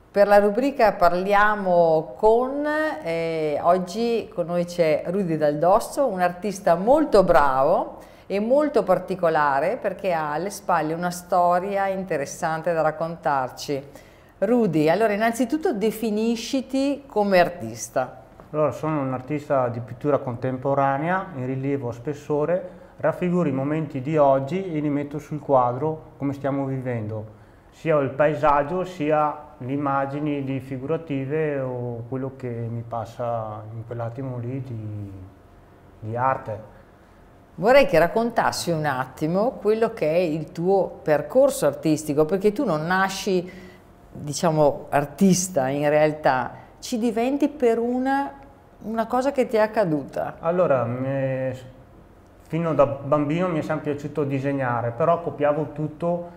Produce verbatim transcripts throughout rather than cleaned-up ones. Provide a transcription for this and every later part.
Per la rubrica Parliamo con, eh, oggi con noi c'è Rudy Dal Dosso, un artista molto bravo e molto particolare perché ha alle spalle una storia interessante da raccontarci. Rudy, allora innanzitutto definisciti come artista. Allora, sono un artista di pittura contemporanea in rilievo a spessore, raffiguro i momenti di oggi e li metto sul quadro come stiamo vivendo, sia il paesaggio sia le immagini di figurative o quello che mi passa in quell'attimo lì di, di arte. Vorrei che raccontassi un attimo quello che è il tuo percorso artistico, perché tu non nasci, diciamo, artista in realtà, ci diventi per una, una cosa che ti è accaduta. Allora, me, fino da bambino mi è sempre piaciuto disegnare, però copiavo tutto.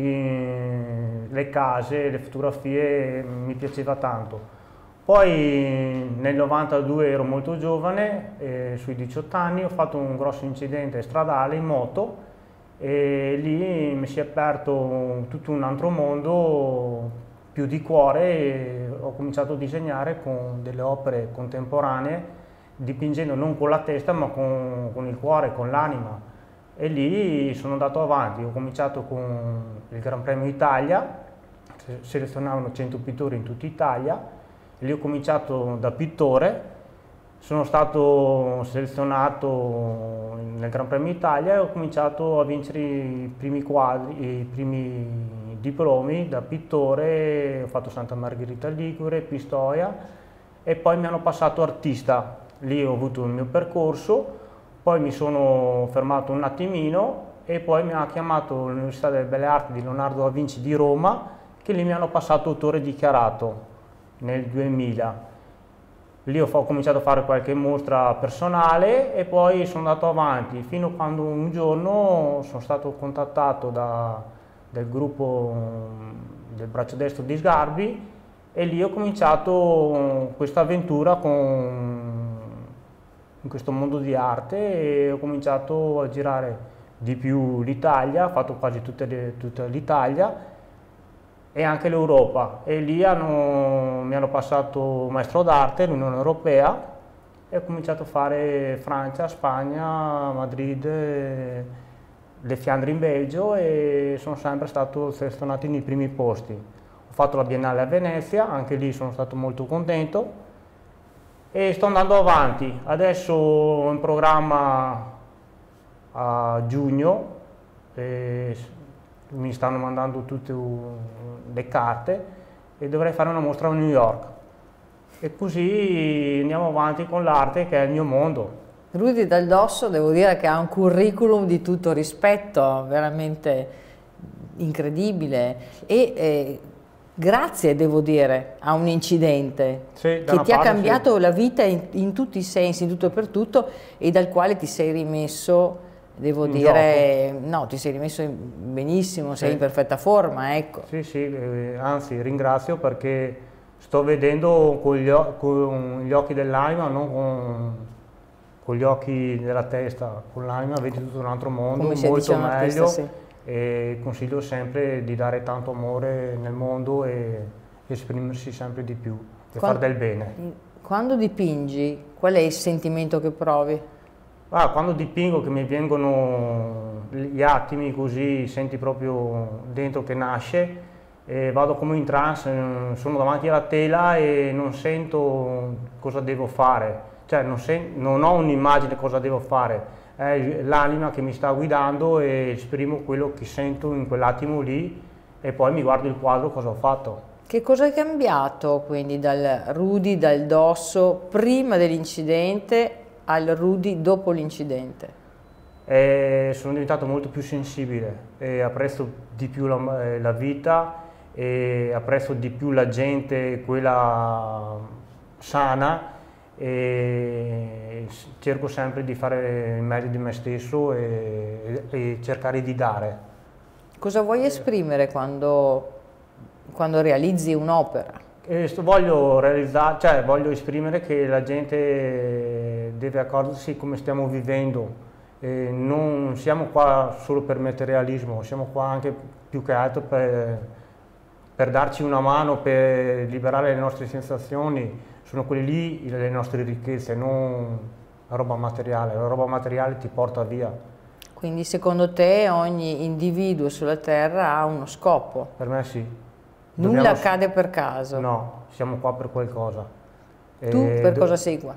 I, le case, le fotografie mi piaceva tanto. Poi nel novantadue ero molto giovane, eh, sui diciotto anni, ho fatto un grosso incidente stradale in moto e lì mi si è aperto tutto un altro mondo più di cuore e ho cominciato a disegnare con delle opere contemporanee, dipingendo non con la testa ma con, con il cuore, con l'anima. E lì sono andato avanti, ho cominciato con il Gran Premio Italia, selezionavano cento pittori in tutta Italia, e lì ho cominciato da pittore, sono stato selezionato nel Gran Premio Italia e ho cominciato a vincere i primi quadri, i primi diplomi da pittore, ho fatto Santa Margherita Ligure, Pistoia e poi mi hanno passato artista, lì ho avuto il mio percorso. Poi mi sono fermato un attimino e poi mi ha chiamato l'Università delle Belle Arti di Leonardo da Vinci di Roma, che lì mi hanno passato autore dichiarato nel duemila. Lì ho, ho cominciato a fare qualche mostra personale e poi sono andato avanti fino a quando un giorno sono stato contattato da, dal gruppo del braccio destro di Sgarbi e lì ho cominciato questa avventura con in questo mondo di arte e ho cominciato a girare di più l'Italia, ho fatto quasi tutta l'Italia e anche l'Europa e lì hanno, mi hanno passato maestro d'arte, l'Unione Europea e ho cominciato a fare Francia, Spagna, Madrid, le Fiandre in Belgio e sono sempre stato selezionato nei primi posti. Ho fatto la Biennale a Venezia, anche lì sono stato molto contento. E sto andando avanti, adesso ho in programma a giugno, e mi stanno mandando tutte le carte e dovrei fare una mostra a New York e così andiamo avanti con l'arte che è il mio mondo. Rudy Dal Dosso devo dire che ha un curriculum di tutto rispetto, veramente incredibile e eh, grazie, devo dire, a un incidente sì, che ti ha cambiato sì. la vita in, in tutti i sensi, in tutto e per tutto, e dal quale ti sei rimesso, devo in dire, gioco. No, ti sei rimesso benissimo, sì. Sei in perfetta forma, ecco. Sì, sì, eh, anzi ringrazio perché sto vedendo con gli, con gli occhi dell'anima, non con, con gli occhi della testa, con l'anima vedi tutto un altro mondo, come molto meglio. Artista, sì. E consiglio sempre di dare tanto amore nel mondo e esprimersi sempre di più e fare del bene. Quando dipingi, qual è il sentimento che provi? Ah, quando dipingo che mi vengono gli attimi così, senti proprio dentro che nasce e vado come in trance, sono davanti alla tela e non sento cosa devo fare, cioè non, non ho un'immagine cosa devo fare. È l'anima che mi sta guidando e esprimo quello che sento in quell'attimo lì e poi mi guardo il quadro cosa ho fatto. Che cosa è cambiato quindi dal Rudy Dal Dosso prima dell'incidente al Rudy dopo l'incidente? Eh, sono diventato molto più sensibile e apprezzo di più la, la vita e apprezzo di più la gente, quella sana. E cerco sempre di fare il meglio di me stesso e, e cercare di dare. Cosa vuoi esprimere quando, quando realizzi un'opera? Voglio realizzare, cioè voglio esprimere che la gente deve accorgersi come stiamo vivendo. E non siamo qua solo per materialismo, siamo qua anche più che altro per, per darci una mano, per liberare le nostre sensazioni, sono quelle lì le nostre ricchezze, non la roba materiale. La roba materiale ti porta via. Quindi secondo te ogni individuo sulla Terra ha uno scopo? Per me sì. Nulla Dobbiamo... accade per caso? No, siamo qua per qualcosa. Tu e per cosa sei qua?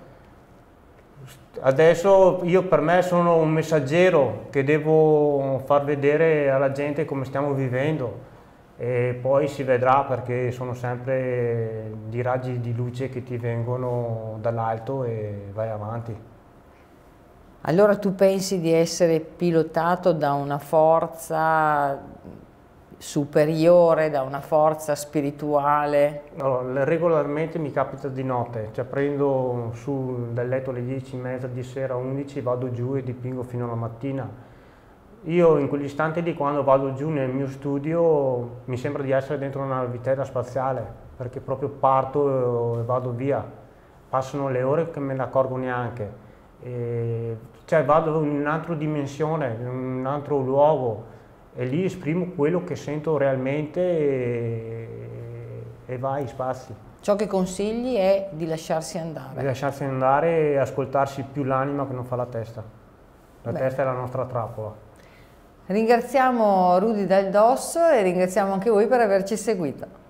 Adesso io per me sono un messaggero che devo far vedere alla gente come stiamo vivendo e poi si vedrà, perché sono sempre di raggi di luce che ti vengono dall'alto e vai avanti. Allora tu pensi di essere pilotato da una forza superiore, da una forza spirituale? Allora, regolarmente mi capita di notte, cioè prendo su dal letto alle dieci e mezza di sera, undici, vado giù e dipingo fino alla mattina. Io in quegli istanti di quando vado giù nel mio studio mi sembra di essere dentro una navicella spaziale, perché proprio parto e vado via. Passano le ore che me ne accorgo neanche. E, cioè vado in un'altra dimensione, in un altro luogo e lì esprimo quello che sento realmente e, e vai, spazi. Ciò che consigli è di lasciarsi andare. Di lasciarsi andare e ascoltarsi più l'anima che non fa la testa. La Beh. testa è la nostra trappola. Ringraziamo Rudy Dal Dosso e ringraziamo anche voi per averci seguito.